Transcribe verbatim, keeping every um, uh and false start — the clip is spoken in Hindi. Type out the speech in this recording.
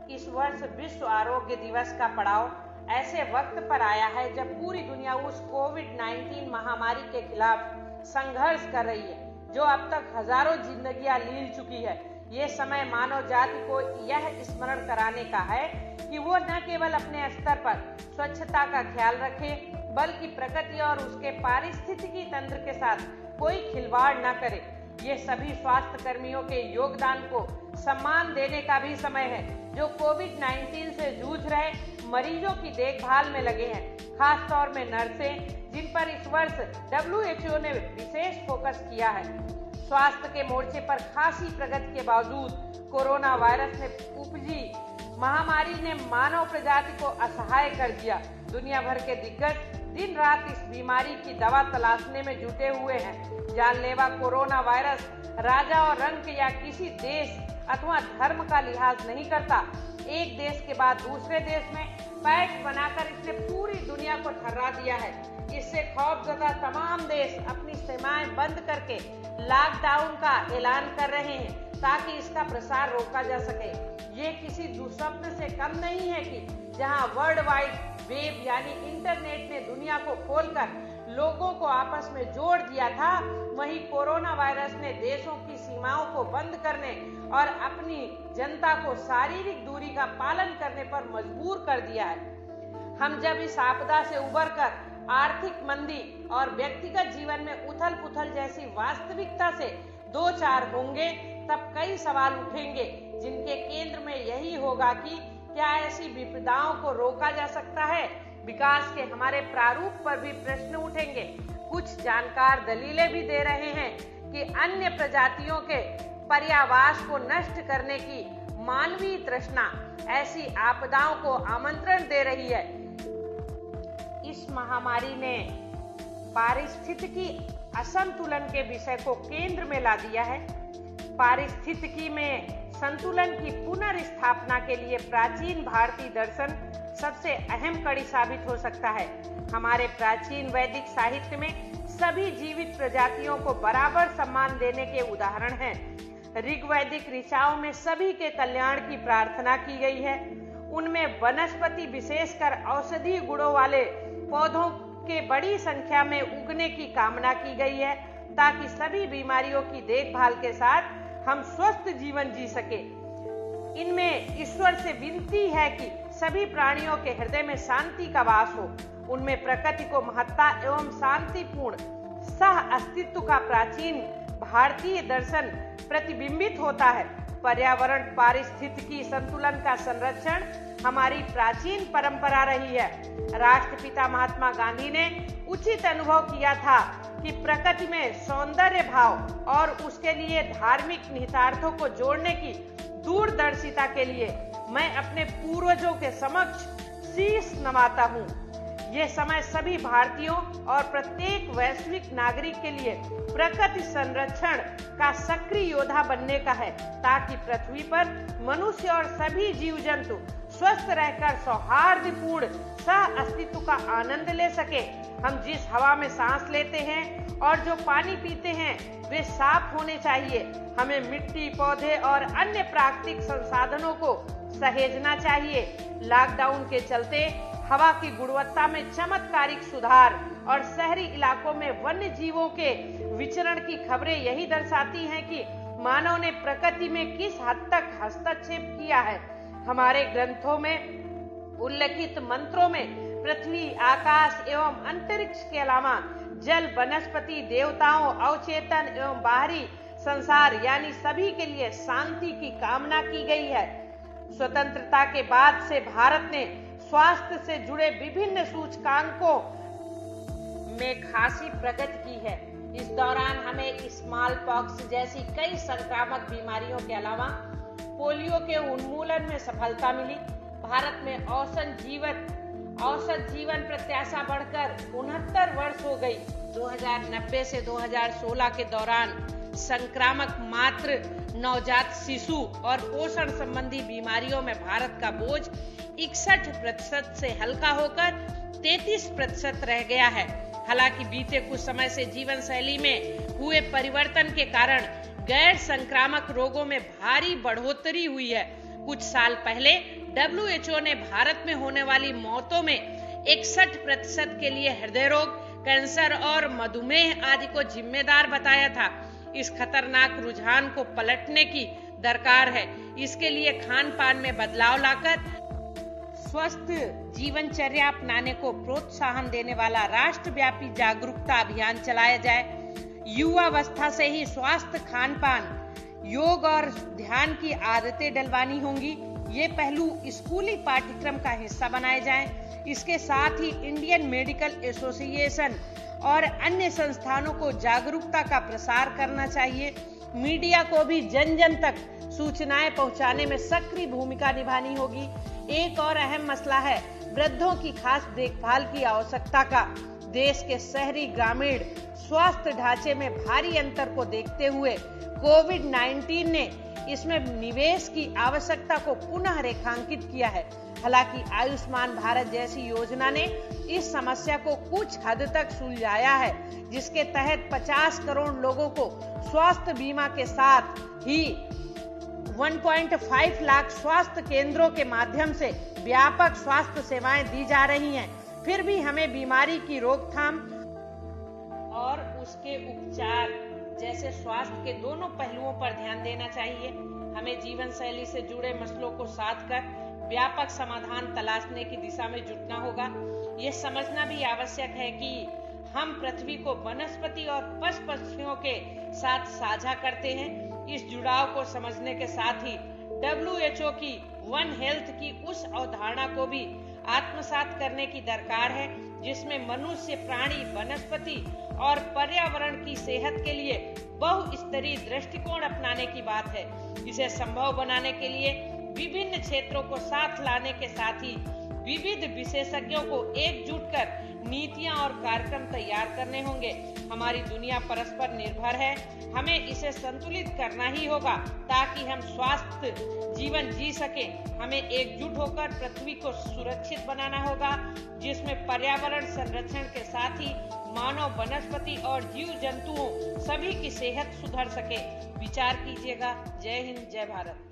इस वर्ष विश्व आरोग्य दिवस का पड़ाव ऐसे वक्त पर आया है जब पूरी दुनिया उस कोविड नाइन्टीन महामारी के खिलाफ संघर्ष कर रही है, जो अब तक हजारों जिंदगियां लील चुकी है। ये समय मानव जाति को यह स्मरण कराने का है कि वो न केवल अपने स्तर पर स्वच्छता का ख्याल रखे, बल्कि प्रकृति और उसके पारिस्थितिकी तंत्र के साथ कोई खिलवाड़ न करे। ये सभी स्वास्थ्य कर्मियों के योगदान को सम्मान देने का भी समय है, जो कोविड नाइन्टीन से जूझ रहे मरीजों की देखभाल में लगे हैं, खास तौर में नर्सें, जिन पर इस वर्ष डब्ल्यू एच ओ ने विशेष फोकस किया है। स्वास्थ्य के मोर्चे पर खासी प्रगति के बावजूद कोरोना वायरस ने उपजी महामारी ने मानव प्रजाति को असहाय कर दिया। दुनिया भर के दिग्गज दिन रात इस बीमारी की दवा तलाशने में जुटे हुए हैं। जानलेवा कोरोना वायरस राजा और रंग या किसी देश अथवा धर्म का लिहाज नहीं करता। एक देश के बाद दूसरे देश में पैठ बनाकर इसने पूरी दुनिया को थर्रा दिया है। इससे खौफजदा तमाम देश अपनी सीमाएं बंद करके लॉकडाउन का ऐलान कर रहे हैं ताकि इसका प्रसार रोका जा सके। ये किसी दुस्वप्न से कम नहीं है कि जहां वर्ल्ड वाइड वेब यानी इंटरनेट ने दुनिया को खोलकर लोगों को आपस में जोड़ दिया था, वहीं कोरोना वायरस ने देशों की सीमाओं को बंद करने और अपनी जनता को शारीरिक दूरी का पालन करने पर मजबूर कर दिया है। हम जब इस आपदा से उबरकर आर्थिक मंदी और व्यक्तिगत जीवन में उथल पुथल जैसी वास्तविकता से दो चार होंगे, तब कई सवाल उठेंगे जिनके केंद्र में यही होगा कि क्या ऐसी विपदाओं को रोका जा सकता है। विकास के हमारे प्रारूप पर भी प्रश्न उठेंगे। कुछ जानकार दलीलें भी दे रहे हैं कि अन्य प्रजातियों के पर्यावास को नष्ट करने की मानवीय तृष्णा ऐसी आपदाओं को आमंत्रण दे रही है। इस महामारी ने पारिस्थितिकी असंतुलन के विषय को केंद्र में ला दिया है। पारिस्थितिकी में संतुलन की पुनर्स्थापना के लिए प्राचीन भारतीय दर्शन सबसे अहम कड़ी साबित हो सकता है। हमारे प्राचीन वैदिक साहित्य में सभी जीवित प्रजातियों को बराबर सम्मान देने के उदाहरण हैं। ऋग्वैदिक ऋचाओं में सभी के कल्याण की प्रार्थना की गई है। उनमें वनस्पति विशेषकर औषधीय गुणों वाले पौधों के बड़ी संख्या में उगने की कामना की गई है, ताकि सभी बीमारियों की देखभाल के साथ हम स्वस्थ जीवन जी सके। इनमें ईश्वर से विनती है कि सभी प्राणियों के हृदय में शांति का वास हो। उनमें प्रकृति को महत्ता एवं शांतिपूर्ण सह अस्तित्व का प्राचीन भारतीय दर्शन प्रतिबिंबित होता है। पर्यावरण पारिस्थितिकी संतुलन का संरक्षण हमारी प्राचीन परंपरा रही है। राष्ट्रपिता महात्मा गांधी ने उचित अनुभव किया था कि प्रकृति में सौंदर्य भाव और उसके लिए धार्मिक निहितार्थों को जोड़ने की दूरदर्शिता के लिए मैं अपने पूर्वजों के समक्ष शीश नवाता हूँ। यह समय सभी भारतीयों और प्रत्येक वैश्विक नागरिक के लिए प्रकृति संरक्षण का सक्रिय योद्धा बनने का है, ताकि पृथ्वी पर मनुष्य और सभी जीव जंतु स्वस्थ रहकर सौहार्दपूर्ण सह अस्तित्व का आनंद ले सके। हम जिस हवा में सांस लेते हैं और जो पानी पीते हैं वे साफ होने चाहिए। हमें मिट्टी, पौधे और अन्य प्राकृतिक संसाधनों को सहेजना चाहिए। लॉकडाउन के चलते हवा की गुणवत्ता में चमत्कारिक सुधार और शहरी इलाकों में वन्य जीवों के विचरण की खबरें यही दर्शाती हैं कि मानव ने प्रकृति में किस हद तक हस्तक्षेप किया है। हमारे ग्रंथों में उल्लेखित मंत्रों में पृथ्वी, आकाश एवं अंतरिक्ष के अलावा जल, वनस्पति, देवताओं, अवचेतन एवं बाहरी संसार यानी सभी के लिए शांति की कामना की गई है। स्वतंत्रता के बाद से भारत ने स्वास्थ्य से जुड़े विभिन्न सूचकांकों में खासी प्रगति की है। इस दौरान हमें स्मॉल पॉक्स जैसी कई संक्रामक बीमारियों के अलावा पोलियो के उन्मूलन में सफलता मिली। भारत में औसत जीवन औसत जीवन प्रत्याशा बढ़कर उनहत्तर वर्ष हो गई। दो हज़ार नब्बे से दो हज़ार सोलह के दौरान संक्रामक मात्र नवजात शिशु और पोषण संबंधी बीमारियों में भारत का बोझ इकसठ प्रतिशत से हल्का होकर तैंतीस प्रतिशत रह गया है। हालांकि बीते कुछ समय से जीवन शैली में हुए परिवर्तन के कारण गैर संक्रामक रोगों में भारी बढ़ोतरी हुई है। कुछ साल पहले डब्ल्यू एच ओ ने भारत में होने वाली मौतों में इकसठ प्रतिशत के लिए हृदय रोग, कैंसर और मधुमेह आदि को जिम्मेदार बताया था। इस खतरनाक रुझान को पलटने की दरकार है। इसके लिए खान पान में बदलाव लाकर स्वस्थ जीवनचर्या अपनाने को प्रोत्साहन देने वाला राष्ट्रव्यापी जागरूकता अभियान चलाया जाए। युवावस्था से ही स्वास्थ्य, खान पान, योग और ध्यान की आदतें डलवानी होंगी। ये पहलू स्कूली पाठ्यक्रम का हिस्सा बनाए जाएं। इसके साथ ही इंडियन मेडिकल एसोसिएशन और अन्य संस्थानों को जागरूकता का प्रसार करना चाहिए। मीडिया को भी जन जन तक सूचनाएं पहुंचाने में सक्रिय भूमिका निभानी होगी। एक और अहम मसला है वृद्धों की खास देखभाल की आवश्यकता का। देश के शहरी ग्रामीण स्वास्थ्य ढांचे में भारी अंतर को देखते हुए कोविड उन्नीस ने इसमें निवेश की आवश्यकता को पुनः रेखांकित किया है। हालांकि आयुष्मान भारत जैसी योजना ने इस समस्या को कुछ हद तक सुलझाया है, जिसके तहत पचास करोड़ लोगों को स्वास्थ्य बीमा के साथ ही एक पॉइंट पाँच लाख स्वास्थ्य केंद्रों के माध्यम से व्यापक स्वास्थ्य सेवाएं दी जा रही हैं। फिर भी हमें बीमारी की रोकथाम और उसके उपचार जैसे स्वास्थ्य के दोनों पहलुओं पर ध्यान देना चाहिए। हमें जीवन शैली से जुड़े मसलों को साथ कर व्यापक समाधान तलाशने की दिशा में जुटना होगा। ये समझना भी आवश्यक है कि हम पृथ्वी को वनस्पति और पशु पक्षियों के साथ साझा करते हैं। इस जुड़ाव को समझने के साथ ही डब्ल्यू एच ओ की वन हेल्थ की उस अवधारणा को भी आत्मसात करने की दरकार है, जिसमें मनुष्य, प्राणी, वनस्पति और पर्यावरण की सेहत के लिए बहुस्तरीय दृष्टिकोण अपनाने की बात है। इसे संभव बनाने के लिए विभिन्न क्षेत्रों को साथ लाने के साथ ही विविध विशेषज्ञों को एकजुट कर नीतियां और कार्यक्रम तैयार करने होंगे। हमारी दुनिया परस्पर निर्भर है, हमें इसे संतुलित करना ही होगा ताकि हम स्वस्थ जीवन जी सकें। हमें एकजुट होकर पृथ्वी को सुरक्षित बनाना होगा, जिसमें पर्यावरण संरक्षण के साथ ही मानव, वनस्पति और जीव जंतुओं सभी की सेहत सुधर सके। विचार कीजिएगा। जय हिंद, जय भारत।